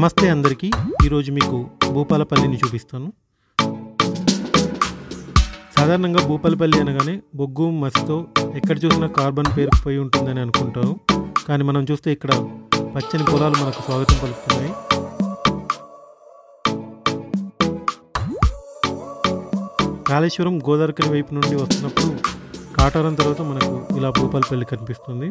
నమస్తే అందరికీ. ఈరోజు మీకు భూపాలపల్లిని చూపిస్తాను. సాధారణంగా భూపాలపల్లి అనగానే బొగ్గు మసితో ఎక్కడ చూసినా కార్బన్ పేరుకుపోయి ఉంటుందని అనుకుంటారు. కానీ మనం చూస్తే ఇక్కడ పచ్చని పొలాలు మనకు స్వాగతం పలుకుతున్నాయి. కాళేశ్వరం గోదావరి వైపు నుండి వస్తున్నప్పుడు కాటారం తర్వాత మనకు ఇలా భూపాలపల్లి కనిపిస్తుంది.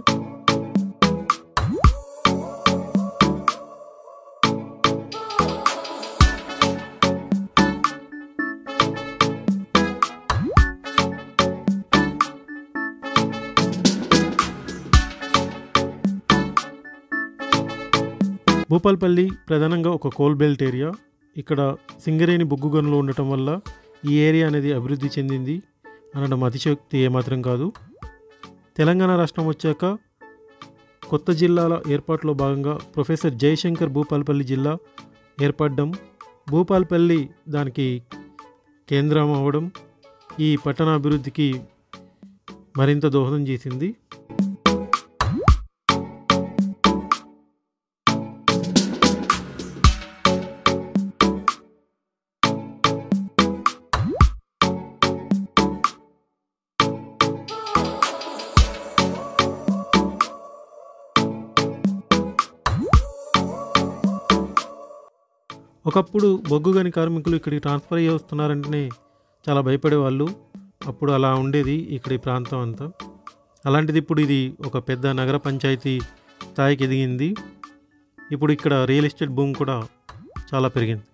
భూపాలపల్లి ప్రధానంగా ఒక కోల్ బెల్ట్ ఏరియా. ఇక్కడ సింగరేణి బొగ్గు గనులు ఉండటం వల్ల ఈ ఏరియా అనేది అభివృద్ధి చెందింది అనడం అతిశయోక్తి ఏమాత్రం కాదు. తెలంగాణ రాష్ట్రం వచ్చాక కొత్త జిల్లాల ఏర్పాటులో భాగంగా ప్రొఫెసర్ జయశంకర్ భూపాలపల్లి జిల్లా ఏర్పడడం, భూపాలపల్లి దానికి కేంద్రం అవ్వడం ఈ పట్టణ అభివృద్ధికి మరింత దోహదం చేసింది. ఒకప్పుడు బొగ్గు గని కార్మికులు ఇక్కడికి ట్రాన్స్ఫర్ అయ్యి వస్తున్నారంటేనే చాలా భయపడేవాళ్ళు. అప్పుడు అలా ఉండేది ఇక్కడ ఈ ప్రాంతం అంతా. అలాంటిది ఇప్పుడు ఇది ఒక పెద్ద నగర పంచాయతీ స్థాయికి ఎదిగింది. ఇప్పుడు ఇక్కడ రియల్ ఎస్టేట్ భూమి కూడా చాలా పెరిగింది.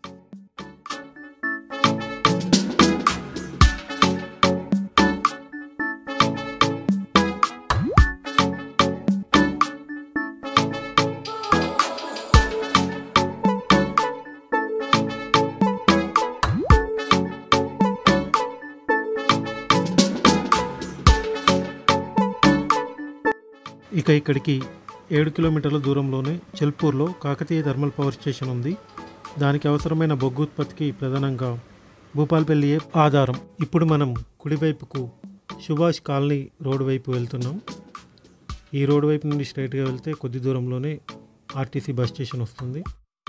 ఇక ఇక్కడికి 7 కిలోమీటర్ల దూరంలోనే చెల్పూర్లో కాకతీయ థర్మల్ పవర్ స్టేషన్ ఉంది. దానికి అవసరమైన బొగ్గు ఉత్పత్తికి ప్రధానంగా భూపాలపల్లియే ఆధారం. ఇప్పుడు మనం కుడివైపుకు సుభాష్ కాలనీ రోడ్డు వైపు వెళ్తున్నాం. ఈ రోడ్డు వైపు నుండి స్ట్రైట్గా వెళ్తే కొద్ది దూరంలోనే ఆర్టీసీ బస్ స్టేషన్ వస్తుంది.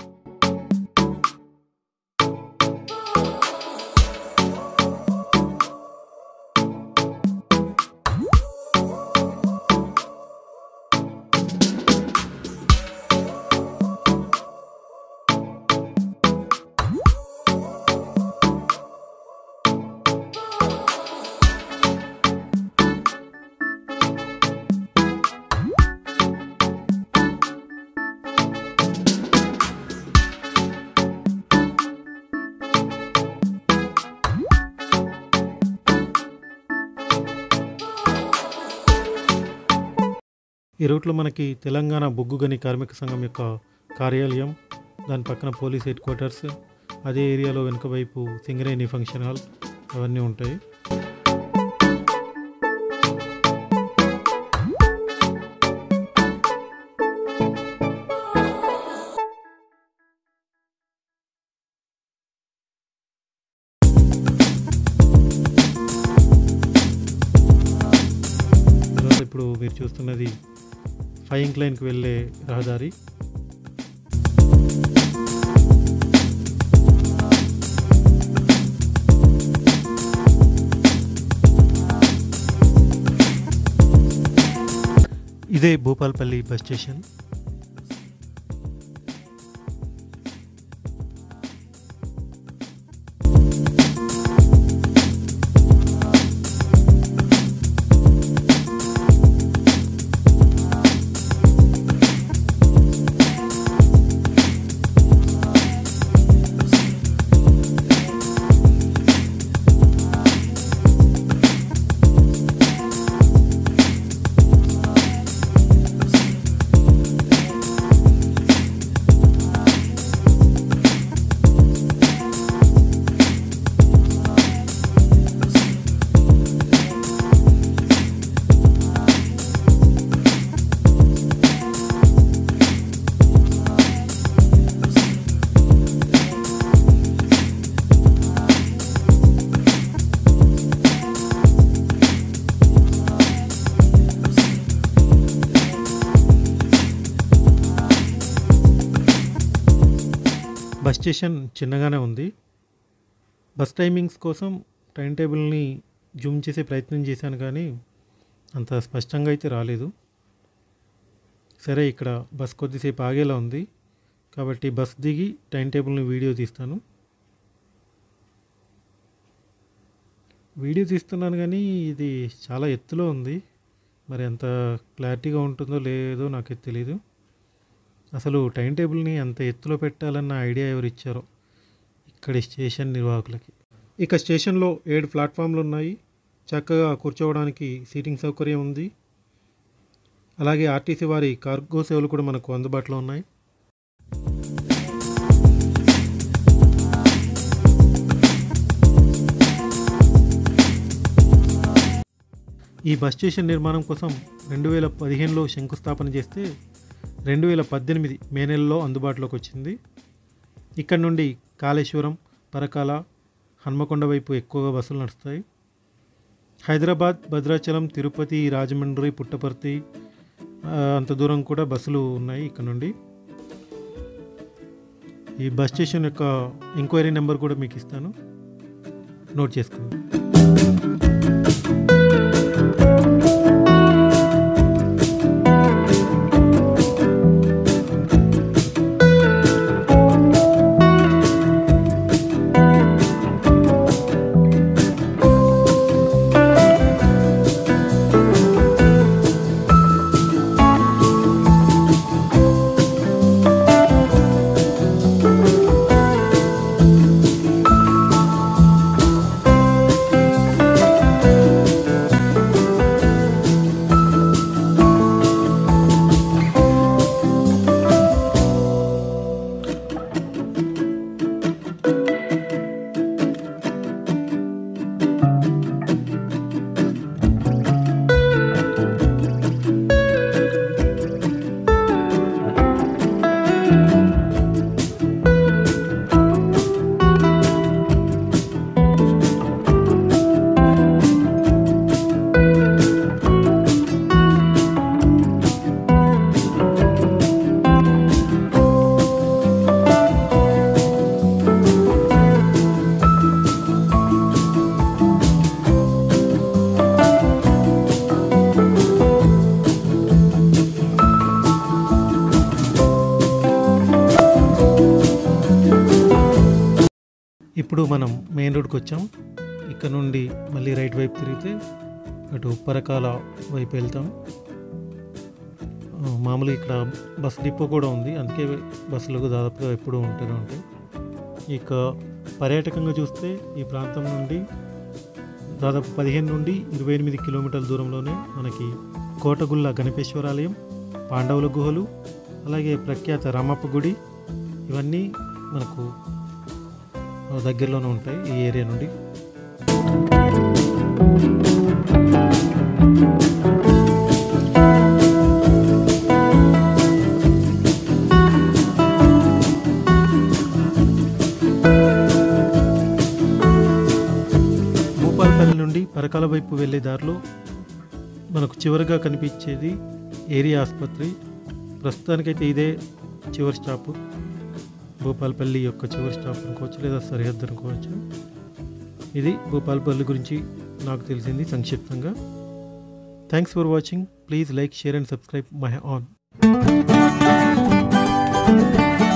ఈ రూట్లో మనకి తెలంగాణ బొగ్గు గని కార్మిక సంఘం యొక్క కార్యాలయం, దాని పక్కన పోలీస్ హెడ్ క్వార్టర్స్, అదే ఏరియాలో వెనుక వైపు సింగరేణి ఫంక్షన్ హాల్ అవన్నీ ఉంటాయి. ఇప్పుడు మీరు చూస్తున్నది 5 ఇంక్లైన్కి వెళ్ళే రహదారి. ఇదే భూపాలపల్లి బస్ స్టేషన్. స్టేషన్ చిన్నగానే ఉంది. బస్ టైమింగ్స్ కోసం టైం టేబుల్ని జూమ్ చేసే ప్రయత్నం చేశాను కానీ అంత స్పష్టంగా అయితే రాలేదు. సరే, ఇక్కడ బస్ కొద్దిసేపు ఆగేలా ఉంది కాబట్టి బస్ దిగి టైం టేబుల్ని వీడియో తీస్తున్నాను కానీ ఇది చాలా ఎత్తులో ఉంది. మరి ఎంత క్లారిటీగా ఉంటుందో లేదో నాకు తెలియదు. అసలు టైం టేబుల్ని అంత ఎత్తులో పెట్టాలన్న ఐడియా ఎవరు ఇచ్చారో ఇక్కడి స్టేషన్ నిర్వాహకులకి. ఇక స్టేషన్లో 7 ప్లాట్ఫామ్లు ఉన్నాయి. చక్కగా కూర్చోవడానికి సీటింగ్ సౌకర్యం ఉంది. అలాగే ఆర్టీసీ వారి కార్గో సేవలు కూడా మనకు అందుబాటులో ఉన్నాయి. ఈ బస్ స్టేషన్ నిర్మాణం కోసం 2015లో శంకుస్థాపన చేస్తే 2018 మే నెలలో అందుబాటులోకి వచ్చింది. ఇక్కడ నుండి కాళేశ్వరం, పరకాల, హన్మకొండ వైపు ఎక్కువగా బస్సులు నడుస్తాయి. హైదరాబాద్, భద్రాచలం, తిరుపతి, రాజమండ్రి, పుట్టపర్తి అంత దూరం కూడా బస్సులు ఉన్నాయి ఇక్కడ నుండి. ఈ బస్ స్టేషన్ యొక్క ఎంక్వైరీ నెంబర్ కూడా మీకు ఇస్తాను, నోట్ చేసుకోండి. ఇప్పుడు మనం మెయిన్ రోడ్కి వచ్చాం. ఇక్కడ నుండి మళ్ళీ రైట్ వైపు తిరిగితే అటు పరకాల వైపు వెళ్తాం. మామూలుగా ఇక్కడ బస్ డిపో కూడా ఉంది, అందుకే బస్సులకు దాదాపుగా ఎప్పుడూ ఉంటూనే ఉంటాయి. ఇక పర్యాటకంగా చూస్తే ఈ ప్రాంతం నుండి దాదాపు 15 నుండి 28 కిలోమీటర్ల దూరంలోనే మనకి కోటగుళ్ళ గణపేశ్వరాలయం, పాండవుల గుహలు, అలాగే ప్రఖ్యాత రామప్ప గుడి ఇవన్నీ మనకు దగ్గరలోనే ఉంటాయి ఈ ఏరియా నుండి. భూపాలపల్లి నుండి పరకాల వైపు వెళ్ళే దారిలో మనకు చివరిగా కనిపించేది ఏరియా ఆసుపత్రి. ప్రస్తుతానికైతే ఇదే చివరి స్టాపు, భూపాలపల్లి యొక్క చివరి స్టాప్ అనుకోవచ్చు లేదా సరిహద్దు అనుకోవచ్చు. ఇది భూపాలపల్లి గురించి నాకు తెలిసింది సంక్షిప్తంగా. Thanks for watching. Please like, share and subscribe మహే ఆన్.